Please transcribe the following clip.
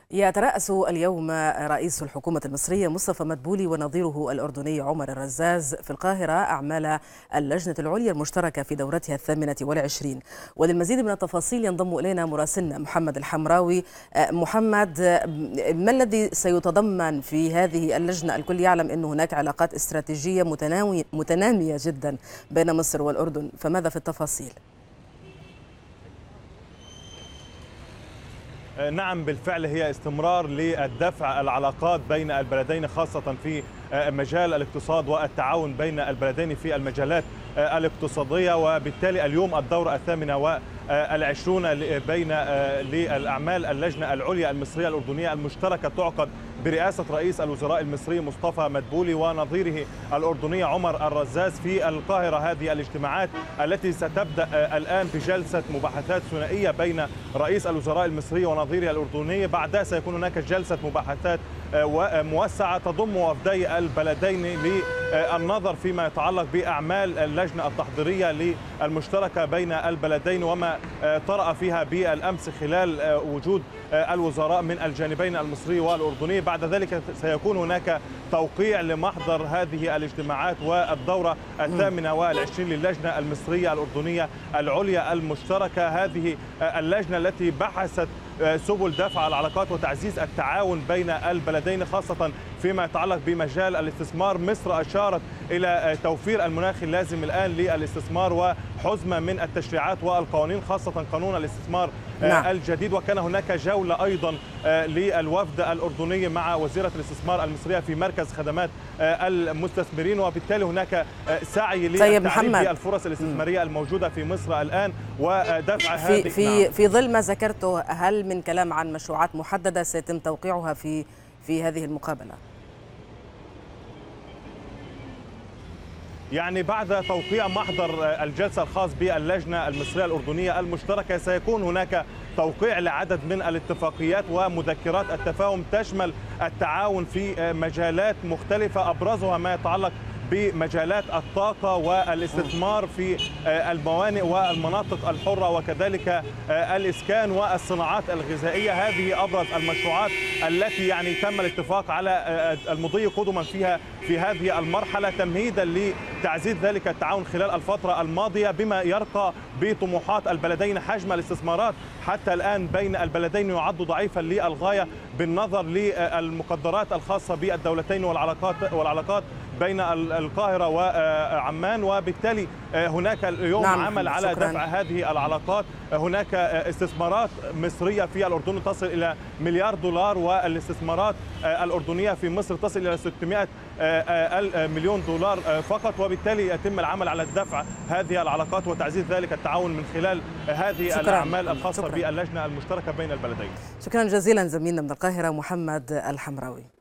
يترأس اليوم رئيس الحكومة المصرية مصطفى مدبولي ونظيره الأردني عمر الرزاز في القاهرة أعمال اللجنة العليا المشتركة في دورتها 28. وللمزيد من التفاصيل ينضم إلينا مراسلنا محمد الحمراوي. محمد، ما الذي سيتضمن في هذه اللجنة؟ الكل يعلم أن هناك علاقات استراتيجية متنامية جدا بين مصر والأردن، فماذا في التفاصيل؟ نعم، بالفعل هي استمرار للدفع العلاقات بين البلدين، خاصة في مجال الاقتصاد والتعاون بين البلدين في المجالات الاقتصادية. وبالتالي اليوم الدورة 28 بين للأعمال اللجنة العليا المصرية الأردنية المشتركة تعقد برئاسة رئيس الوزراء المصري مصطفى مدبولي ونظيره الأردني عمر الرزاز في القاهرة. هذه الاجتماعات التي ستبدأ الآن بجلسة مباحثات ثنائية بين رئيس الوزراء المصري ونظيره الأردني، بعدها سيكون هناك جلسة مباحثات موسعة تضم وفدي البلدين للنظر فيما يتعلق بأعمال اللجنة التحضيرية للمشتركة بين البلدين وما طرأ فيها بالأمس خلال وجود الوزراء من الجانبين المصري والأردني. بعد ذلك سيكون هناك توقيع لمحضر هذه الاجتماعات والدورة 28 للجنة المصرية الأردنية العليا المشتركة. هذه اللجنة التي بحثت سبل دفع العلاقات وتعزيز التعاون بين البلدين، خاصة فيما يتعلق بمجال الاستثمار. مصر أشارت إلى توفير المناخ اللازم الآن للاستثمار وحزمة من التشريعات والقوانين، خاصة قانون الاستثمار الجديد. وكان هناك جولة أيضا للوفد الأردني مع وزيرة الاستثمار المصرية في مركز خدمات المستثمرين، وبالتالي هناك سعي للتعريف بالفرص الاستثمارية الموجودة في مصر الآن ودفع هذه. في ظل ما ذكرته، هل من كلام عن مشروعات محددة سيتم توقيعها في هذه المقابلة؟ يعني بعد توقيع محضر الجلسة الخاص باللجنة المصرية الأردنية المشتركة سيكون هناك توقيع لعدد من الاتفاقيات ومذكرات التفاهم تشمل التعاون في مجالات مختلفة، أبرزها ما يتعلق بمجالات الطاقة والاستثمار في الموانئ والمناطق الحرة، وكذلك الإسكان والصناعات الغذائية. هذه أبرز المشروعات التي تم الاتفاق على المضي قدما فيها في هذه المرحلة، تمهيدا لتعزيز ذلك التعاون خلال الفترة الماضية، بما يرقى بطموحات البلدين. حجم الاستثمارات حتى الآن بين البلدين يعد ضعيفا للغاية بالنظر للمقدرات الخاصة بالدولتين والعلاقات بين القاهرة وعمان، وبالتالي هناك اليوم عمل على دفع هذه العلاقات. هناك استثمارات مصرية في الأردن تصل إلى مليار دولار، والاستثمارات الأردنية في مصر تصل إلى 600 مليون دولار فقط، وبالتالي يتم العمل على دفع هذه العلاقات وتعزيز ذلك التعاون من خلال هذه الأعمال الخاصة باللجنة المشتركة بين البلدين. شكرا جزيلا زميلنا من القاهرة محمد الحمراوي.